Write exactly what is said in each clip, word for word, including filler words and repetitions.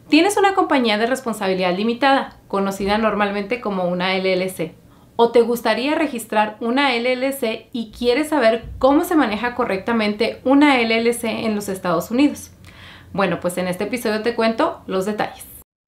Tienes una compañía de responsabilidad limitada, conocida normalmente como una L L C, o te gustaría registrar una L L C y quieres saber cómo se maneja correctamente una L L C en los Estados Unidos. Bueno, pues en este episodio te cuento los detalles.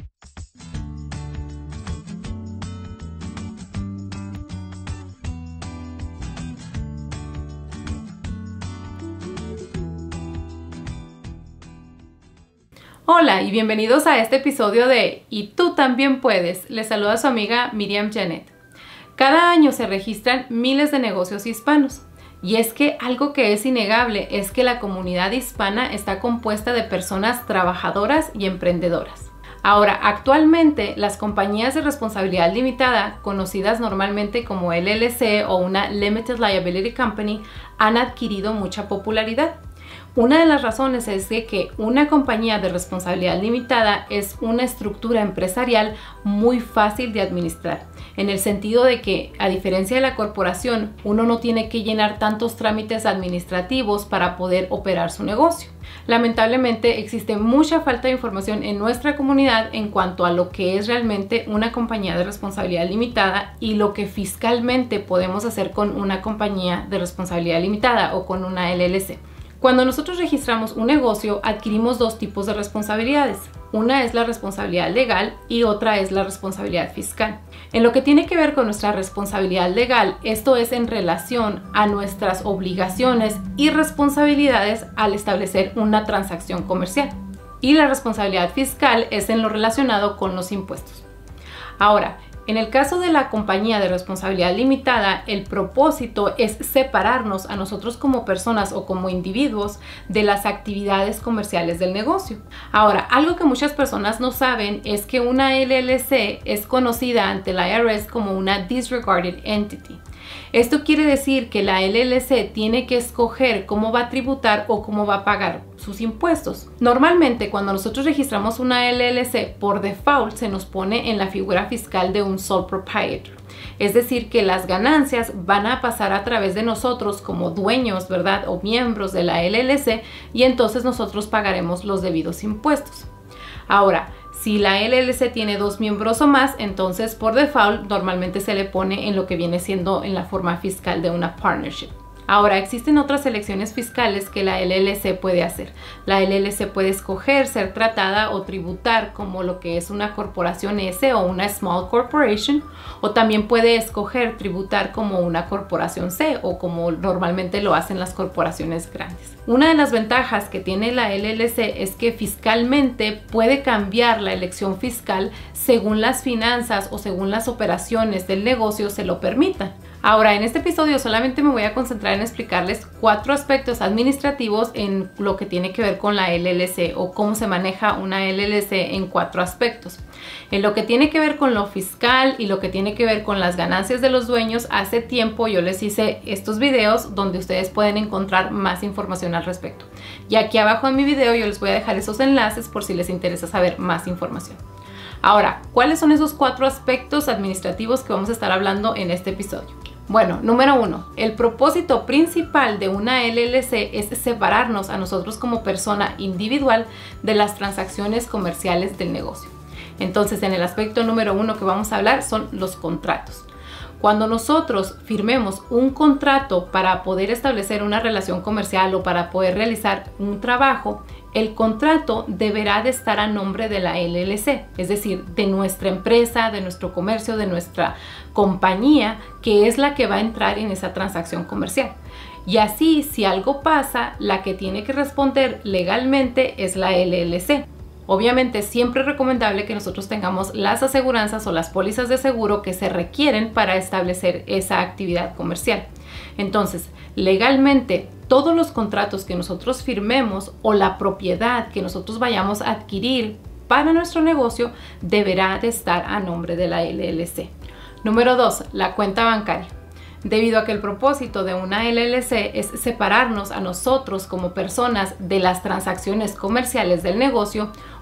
Hola y bienvenidos a este episodio de Y tú también puedes. Les saluda su amiga Miriam Janet. Cada año se registran miles de negocios hispanos. Y es que algo que es innegable es que la comunidad hispana está compuesta de personas trabajadoras y emprendedoras. Ahora, actualmente las compañías de responsabilidad limitada, conocidas normalmente como L L C o una Limited Liability Company, han adquirido mucha popularidad. Una de las razones es de que una compañía de responsabilidad limitada es una estructura empresarial muy fácil de administrar, en el sentido de que, a diferencia de la corporación, uno no tiene que llenar tantos trámites administrativos para poder operar su negocio. Lamentablemente existe mucha falta de información en nuestra comunidad en cuanto a lo que es realmente una compañía de responsabilidad limitada y lo que fiscalmente podemos hacer con una compañía de responsabilidad limitada o con una L L C. Cuando nosotros registramos un negocio, adquirimos dos tipos de responsabilidades. Una es la responsabilidad legal y otra es la responsabilidad fiscal. En lo que tiene que ver con nuestra responsabilidad legal, esto es en relación a nuestras obligaciones y responsabilidades al establecer una transacción comercial. Y la responsabilidad fiscal es en lo relacionado con los impuestos. Ahora, en el caso de la compañía de responsabilidad limitada, el propósito es separarnos a nosotros como personas o como individuos de las actividades comerciales del negocio. Ahora, algo que muchas personas no saben es que una L L C es conocida ante la I R S como una Disregarded Entity. Esto quiere decir que la L L C tiene que escoger cómo va a tributar o cómo va a pagar sus impuestos. Normalmente, cuando nosotros registramos una L L C, por default se nos pone en la figura fiscal de un sole proprietor. Es decir, que las ganancias van a pasar a través de nosotros como dueños, ¿verdad? O miembros de la L L C, y entonces nosotros pagaremos los debidos impuestos. Ahora, si la L L C tiene dos miembros o más, entonces por default normalmente se le pone en lo que viene siendo en la forma fiscal de una partnership. Ahora, existen otras elecciones fiscales que la L L C puede hacer. La L L C puede escoger ser tratada o tributar como lo que es una corporación S o una Small Corporation, o también puede escoger tributar como una corporación C o como normalmente lo hacen las corporaciones grandes. Una de las ventajas que tiene la L L C es que fiscalmente puede cambiar la elección fiscal según las finanzas o según las operaciones del negocio se lo permitan. Ahora, en este episodio solamente me voy a concentrar en explicarles cuatro aspectos administrativos en lo que tiene que ver con la L L C o cómo se maneja una L L C en cuatro aspectos. En lo que tiene que ver con lo fiscal y lo que tiene que ver con las ganancias de los dueños, hace tiempo yo les hice estos videos donde ustedes pueden encontrar más información al respecto. Y aquí abajo en mi video yo les voy a dejar esos enlaces por si les interesa saber más información. Ahora, ¿cuáles son esos cuatro aspectos administrativos que vamos a estar hablando en este episodio? Bueno, número uno, el propósito principal de una L L C es separarnos a nosotros como persona individual de las transacciones comerciales del negocio. Entonces, en el aspecto número uno que vamos a hablar son los contratos. Cuando nosotros firmemos un contrato para poder establecer una relación comercial o para poder realizar un trabajo, el contrato deberá de estar a nombre de la L L C, es decir, de nuestra empresa, de nuestro comercio, de nuestra compañía, que es la que va a entrar en esa transacción comercial. Y así, si algo pasa, la que tiene que responder legalmente es la L L C. Obviamente, siempre es recomendable que nosotros tengamos las aseguranzas o las pólizas de seguro que se requieren para establecer esa actividad comercial. Entonces, legalmente, todos los contratos que nosotros firmemos o la propiedad que nosotros vayamos a adquirir para nuestro negocio deberá de estar a nombre de la L L C. Número dos, la cuenta bancaria. Debido a que el propósito de una L L C es separarnos a nosotros como personas de las transacciones comerciales del negocio,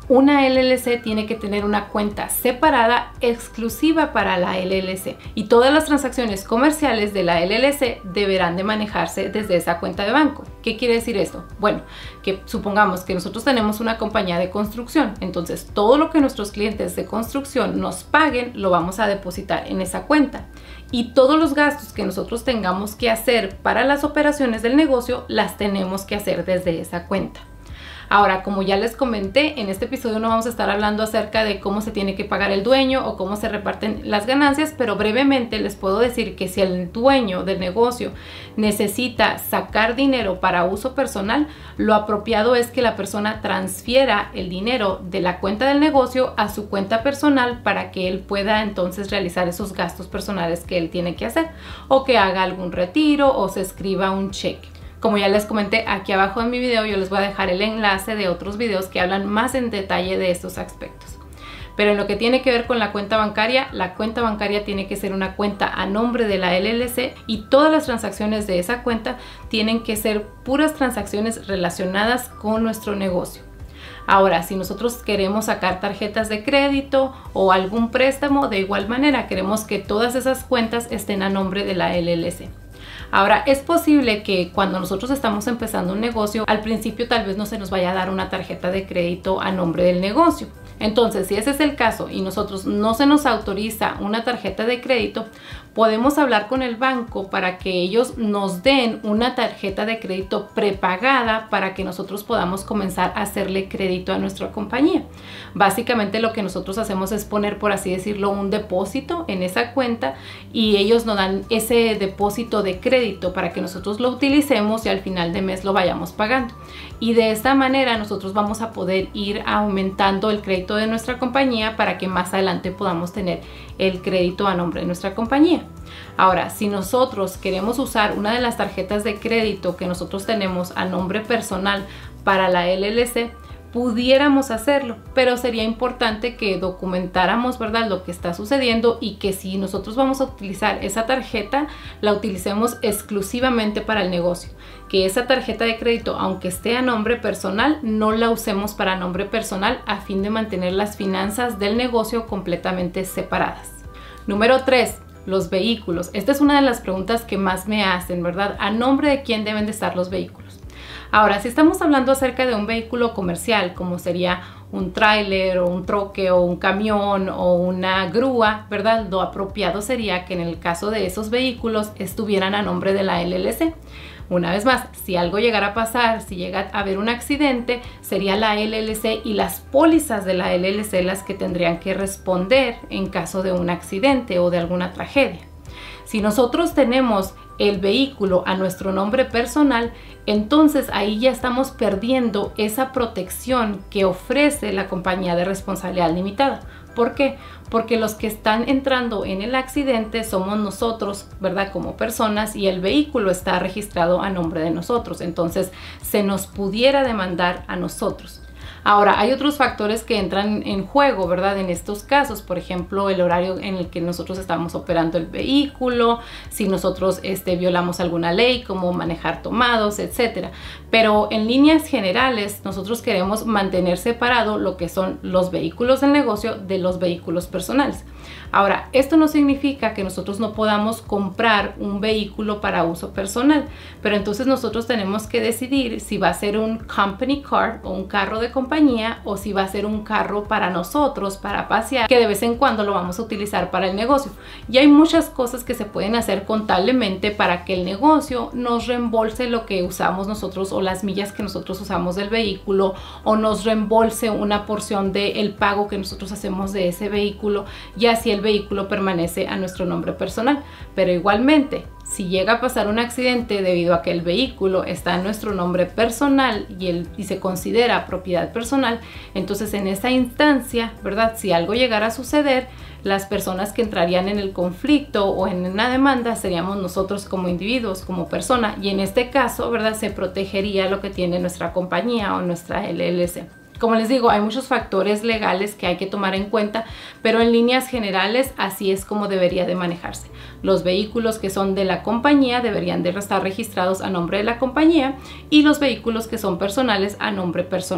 una L L C tiene que tener una cuenta separada exclusiva para la L L C y todas las transacciones comerciales de la L L C deberán de manejarse desde esa cuenta de banco. ¿Qué quiere decir esto? Bueno, que supongamos que nosotros tenemos una compañía de construcción, entonces todo lo que nuestros clientes de construcción nos paguen lo vamos a depositar en esa cuenta y todos los gastos que nosotros tengamos que hacer para las operaciones del negocio las tenemos que hacer desde esa cuenta. Ahora, como ya les comenté, en este episodio no vamos a estar hablando acerca de cómo se tiene que pagar el dueño o cómo se reparten las ganancias, pero brevemente les puedo decir que si el dueño del negocio necesita sacar dinero para uso personal, lo apropiado es que la persona transfiera el dinero de la cuenta del negocio a su cuenta personal para que él pueda entonces realizar esos gastos personales que él tiene que hacer, o que haga algún retiro o se escriba un cheque. Como ya les comenté, aquí abajo en mi video yo les voy a dejar el enlace de otros videos que hablan más en detalle de estos aspectos. Pero en lo que tiene que ver con la cuenta bancaria, la cuenta bancaria tiene que ser una cuenta a nombre de la L L C y todas las transacciones de esa cuenta tienen que ser puras transacciones relacionadas con nuestro negocio. Ahora, si nosotros queremos sacar tarjetas de crédito o algún préstamo, de igual manera queremos que todas esas cuentas estén a nombre de la L L C. Ahora, es posible que cuando nosotros estamos empezando un negocio, al principio tal vez no se nos vaya a dar una tarjeta de crédito a nombre del negocio. Entonces, si ese es el caso y nosotros no se nos autoriza una tarjeta de crédito, podemos hablar con el banco para que ellos nos den una tarjeta de crédito prepagada para que nosotros podamos comenzar a hacerle crédito a nuestra compañía. Básicamente lo que nosotros hacemos es poner, por así decirlo, un depósito en esa cuenta y ellos nos dan ese depósito de crédito para que nosotros lo utilicemos y al final de mes lo vayamos pagando. Y de esta manera nosotros vamos a poder ir aumentando el crédito de nuestra compañía para que más adelante podamos tener el crédito a nombre de nuestra compañía. Ahora, si nosotros queremos usar una de las tarjetas de crédito que nosotros tenemos a nombre personal para la L L C, pudiéramos hacerlo, pero sería importante que documentáramos, ¿verdad?, lo que está sucediendo y que si nosotros vamos a utilizar esa tarjeta, la utilicemos exclusivamente para el negocio. Que esa tarjeta de crédito, aunque esté a nombre personal, no la usemos para nombre personal a fin de mantener las finanzas del negocio completamente separadas. Número tres. Los vehículos. Esta es una de las preguntas que más me hacen, ¿verdad? ¿A nombre de quién deben de estar los vehículos? Ahora, si estamos hablando acerca de un vehículo comercial, como sería un tráiler o un troque o un camión o una grúa, ¿verdad? Lo apropiado sería que en el caso de esos vehículos estuvieran a nombre de la L L C. Una vez más, si algo llegara a pasar, si llega a haber un accidente, sería la L L C y las pólizas de la L L C las que tendrían que responder en caso de un accidente o de alguna tragedia. Si nosotros tenemos el vehículo a nuestro nombre personal, entonces ahí ya estamos perdiendo esa protección que ofrece la compañía de responsabilidad limitada. ¿Por qué? Porque los que están entrando en el accidente somos nosotros, ¿verdad?, como personas, y el vehículo está registrado a nombre de nosotros. Entonces se nos pudiera demandar a nosotros. Ahora, hay otros factores que entran en juego, ¿verdad?, en estos casos. Por ejemplo, el horario en el que nosotros estamos operando el vehículo, si nosotros este, violamos alguna ley, como manejar tomados, etcétera. Pero en líneas generales, nosotros queremos mantener separado lo que son los vehículos del negocio de los vehículos personales. Ahora, esto no significa que nosotros no podamos comprar un vehículo para uso personal, pero entonces nosotros tenemos que decidir si va a ser un company car o un carro de compañía o si va a ser un carro para nosotros, para pasear, que de vez en cuando lo vamos a utilizar para el negocio. Y hay muchas cosas que se pueden hacer contablemente para que el negocio nos reembolse lo que usamos nosotros o las millas que nosotros usamos del vehículo, o nos reembolse una porción del pago que nosotros hacemos de ese vehículo, y así el vehículo permanece a nuestro nombre personal. Pero igualmente, si llega a pasar un accidente debido a que el vehículo está en nuestro nombre personal y, el, y se considera propiedad personal, entonces en esa instancia, ¿verdad?, si algo llegara a suceder, las personas que entrarían en el conflicto o en una demanda seríamos nosotros como individuos, como persona, y en este caso, ¿verdad?, se protegería lo que tiene nuestra compañía o nuestra L L C. Como les digo, hay muchos factores legales que hay que tomar en cuenta, pero en líneas generales así es como debería de manejarse. Los vehículos que son de la compañía deberían de estar registrados a nombre de la compañía y los vehículos que son personales a nombre personal.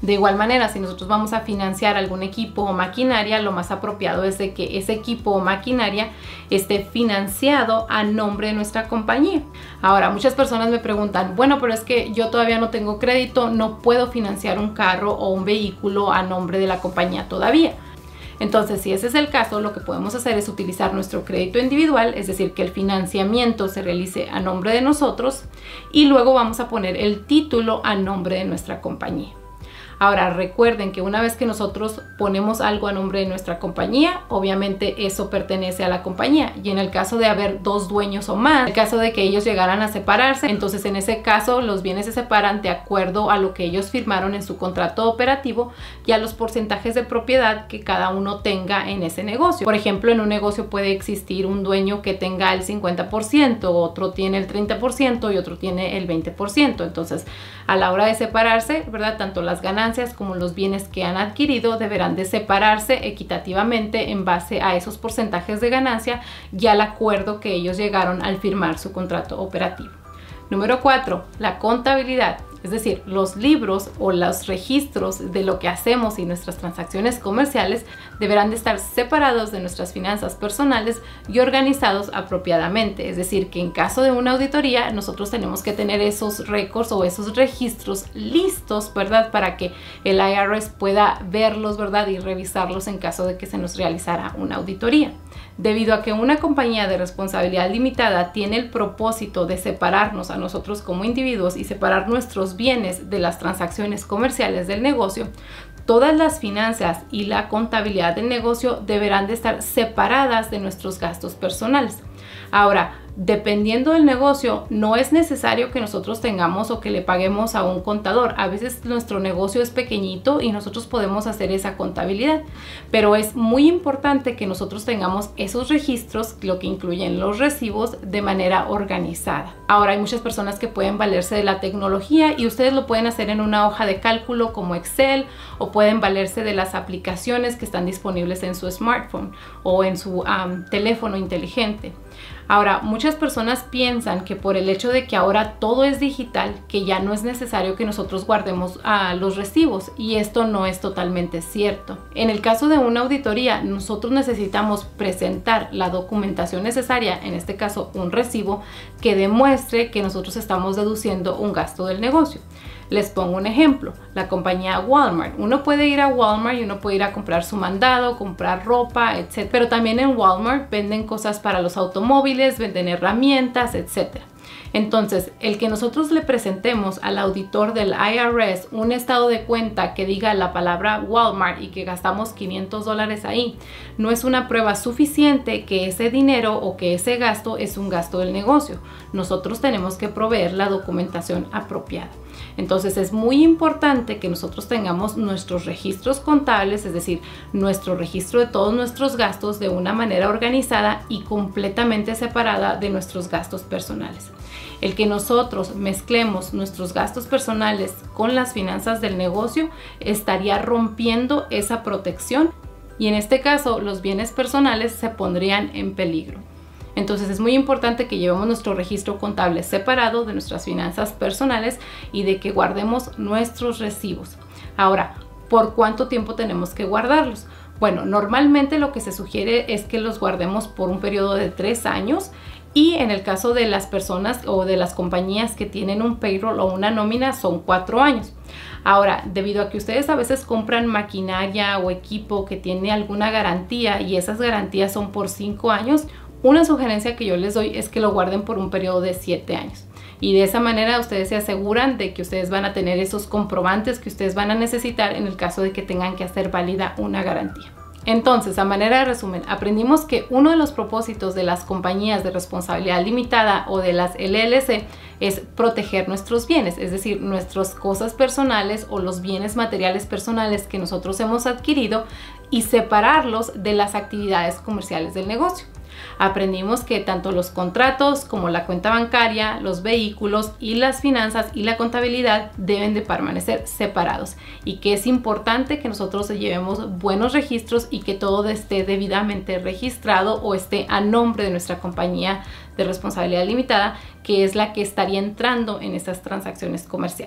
De igual manera, si nosotros vamos a financiar algún equipo o maquinaria, lo más apropiado es de que ese equipo o maquinaria esté financiado a nombre de nuestra compañía. Ahora, muchas personas me preguntan, bueno, pero es que yo todavía no tengo crédito, no puedo financiar un carro o un vehículo a nombre de la compañía todavía. Entonces, si ese es el caso, lo que podemos hacer es utilizar nuestro crédito individual, es decir, que el financiamiento se realice a nombre de nosotros y luego vamos a poner el título a nombre de nuestra compañía. Ahora, recuerden que una vez que nosotros ponemos algo a nombre de nuestra compañía, obviamente eso pertenece a la compañía. Y en el caso de haber dos dueños o más, en el caso de que ellos llegaran a separarse, entonces en ese caso los bienes se separan de acuerdo a lo que ellos firmaron en su contrato operativo y a los porcentajes de propiedad que cada uno tenga en ese negocio. Por ejemplo, en un negocio puede existir un dueño que tenga el cincuenta por ciento, otro tiene el treinta por ciento y otro tiene el veinte por ciento. Entonces, a la hora de separarse, ¿verdad? Tanto las ganancias como los bienes que han adquirido deberán de separarse equitativamente en base a esos porcentajes de ganancia y al acuerdo que ellos llegaron al firmar su contrato operativo. Número cuatro, la contabilidad. Es decir, los libros o los registros de lo que hacemos y nuestras transacciones comerciales deberán de estar separados de nuestras finanzas personales y organizados apropiadamente. Es decir, que en caso de una auditoría nosotros tenemos que tener esos récords o esos registros listos, ¿verdad? Para que el I R S pueda verlos, ¿verdad? Y revisarlos en caso de que se nos realizara una auditoría. Debido a que una compañía de responsabilidad limitada tiene el propósito de separarnos a nosotros como individuos y separar nuestros bienes de las transacciones comerciales del negocio, todas las finanzas y la contabilidad del negocio deberán de estar separadas de nuestros gastos personales. Ahora, dependiendo del negocio, no es necesario que nosotros tengamos o que le paguemos a un contador. A veces nuestro negocio es pequeñito y nosotros podemos hacer esa contabilidad, pero es muy importante que nosotros tengamos esos registros, lo que incluyen los recibos, de manera organizada. Ahora, hay muchas personas que pueden valerse de la tecnología y ustedes lo pueden hacer en una hoja de cálculo como Excel, o pueden valerse de las aplicaciones que están disponibles en su smartphone o en su um, teléfono inteligente. Ahora, muchas personas piensan que por el hecho de que ahora todo es digital, que ya no es necesario que nosotros guardemos uh, los recibos, y esto no es totalmente cierto. En el caso de una auditoría, nosotros necesitamos presentar la documentación necesaria, en este caso un recibo, que demuestre que nosotros estamos deduciendo un gasto del negocio. Les pongo un ejemplo, la compañía Walmart. Uno puede ir a Walmart y uno puede ir a comprar su mandado, comprar ropa, etcétera. Pero también en Walmart venden cosas para los automóviles, venden herramientas, etcétera. Entonces, el que nosotros le presentemos al auditor del I R S un estado de cuenta que diga la palabra Walmart y que gastamos quinientos dólares ahí, no es una prueba suficiente que ese dinero o que ese gasto es un gasto del negocio. Nosotros tenemos que proveer la documentación apropiada. Entonces, es muy importante que nosotros tengamos nuestros registros contables, es decir, nuestro registro de todos nuestros gastos de una manera organizada y completamente separada de nuestros gastos personales. El que nosotros mezclemos nuestros gastos personales con las finanzas del negocio estaría rompiendo esa protección y en este caso los bienes personales se pondrían en peligro. Entonces es muy importante que llevemos nuestro registro contable separado de nuestras finanzas personales y de que guardemos nuestros recibos. Ahora, ¿por cuánto tiempo tenemos que guardarlos? Bueno, normalmente lo que se sugiere es que los guardemos por un periodo de tres años. Y en el caso de las personas o de las compañías que tienen un payroll o una nómina son cuatro años. Ahora, debido a que ustedes a veces compran maquinaria o equipo que tiene alguna garantía y esas garantías son por cinco años, una sugerencia que yo les doy es que lo guarden por un periodo de siete años. Y de esa manera ustedes se aseguran de que ustedes van a tener esos comprobantes que ustedes van a necesitar en el caso de que tengan que hacer válida una garantía. Entonces, a manera de resumen, aprendimos que uno de los propósitos de las compañías de responsabilidad limitada o de las L L C es proteger nuestros bienes, es decir, nuestras cosas personales o los bienes materiales personales que nosotros hemos adquirido y separarlos de las actividades comerciales del negocio. Aprendimos que tanto los contratos como la cuenta bancaria, los vehículos y las finanzas y la contabilidad deben de permanecer separados y que es importante que nosotros llevemos buenos registros y que todo esté debidamente registrado o esté a nombre de nuestra compañía de responsabilidad limitada, que es la que estaría entrando en esas transacciones comerciales.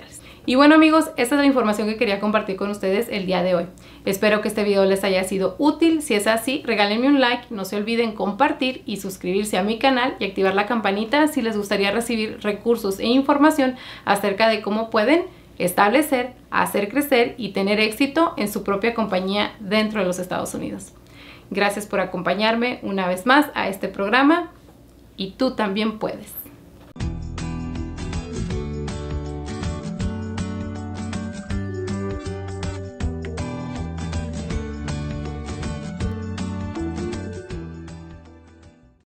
Y bueno amigos, esta es la información que quería compartir con ustedes el día de hoy. Espero que este video les haya sido útil. Si es así, regálenme un like, no se olviden compartir y suscribirse a mi canal y activar la campanita si les gustaría recibir recursos e información acerca de cómo pueden establecer, hacer crecer y tener éxito en su propia compañía dentro de los Estados Unidos. Gracias por acompañarme una vez más a este programa y tú también puedes.